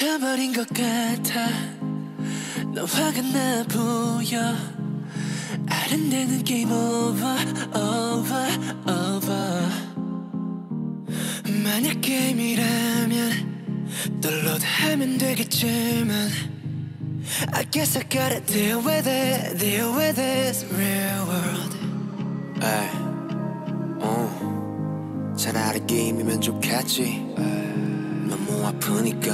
멈춰버린 것 같아. 너 화가 나 보여. 아른대는 게임 오버 오버 오버. 만약 게임이라면 download하면 되겠지만 I guess I gotta deal with it, deal with this real world. 에이, 차라리 게임이면 좋겠지. 너무 아프니까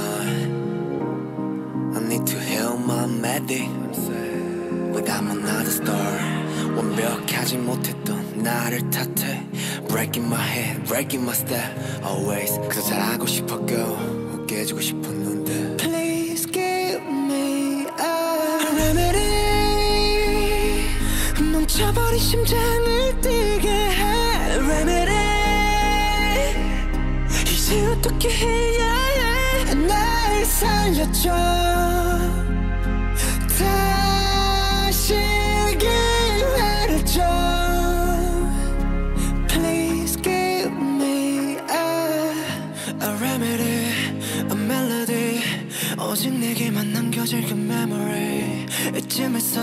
I need to heal my medic without another star. 완벽하지 못했던 나를 탓해. Breaking my head, breaking my step always. 그저 잘하고 싶었고 깨지고 싶었는데 Please give me a remedy. 멈춰버린 심장을 뛰게 해 remedy. 이제 어떻게 해야 해. 날 살려줘. 다시 기회를 줘. Please give me a remedy, a melody. 오직 내게만 남겨질 그 memory. 이쯤에서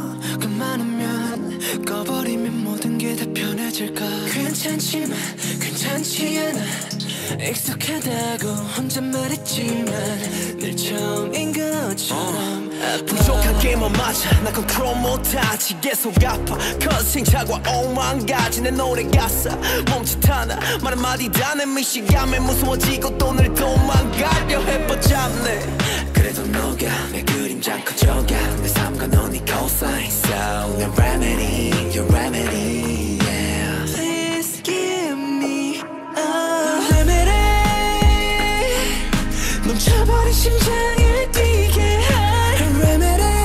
그만하면 꺼버리면 모든 게 다 편해질까. 괜찮지만 괜찮지 않아. 익숙하다고 혼자 말했지만 늘 처음인 것처럼 부족한 게임은 맞아. 나 컨트롤 못하지. 계속 아파. 커생 자과 오만가지. 내 노래 가사 멈칫 하나 말 한마디 다 내 미시감에 무서워지고 또 늘 도망가려 해뻗잡네. 그래도 너가 내 그림자 커져가. 내 삶과 넌 네 cosign. So 내 remedy, your remedy, yeah. Please give me a remedy. 멈춰버린 심장을 뛰게 할 remedy.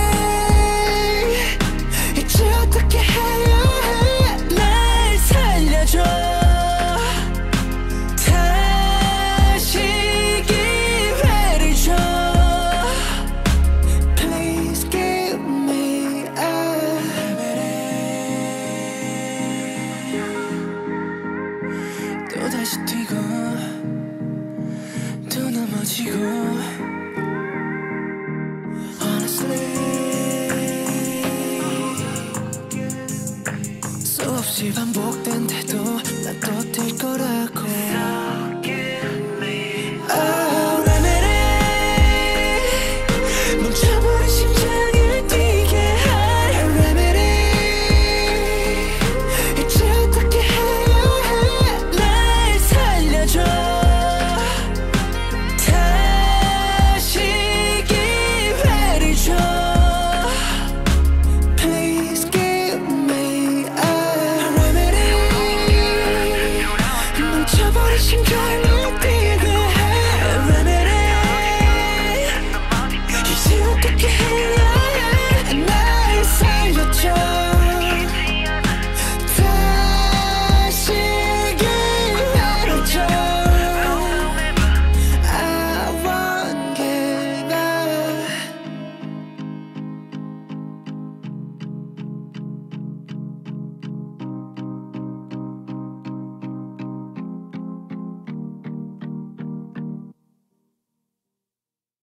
이제 어떻게 해야 해. 날 살려줘. 다시 기회를 줘. Please give me a remedy. 또다시 뛰고 또 넘어지고 Honestly 수없이 반복된데도 난 또 뛸 거라고. Oh, remedy. 멈춰버린 심장을 뛰게 할 remedy. 이제 어떻게 해야 해. 날 살려줘. 다시 기회를 줘. Please give me a remedy. 멈춰버린 심장을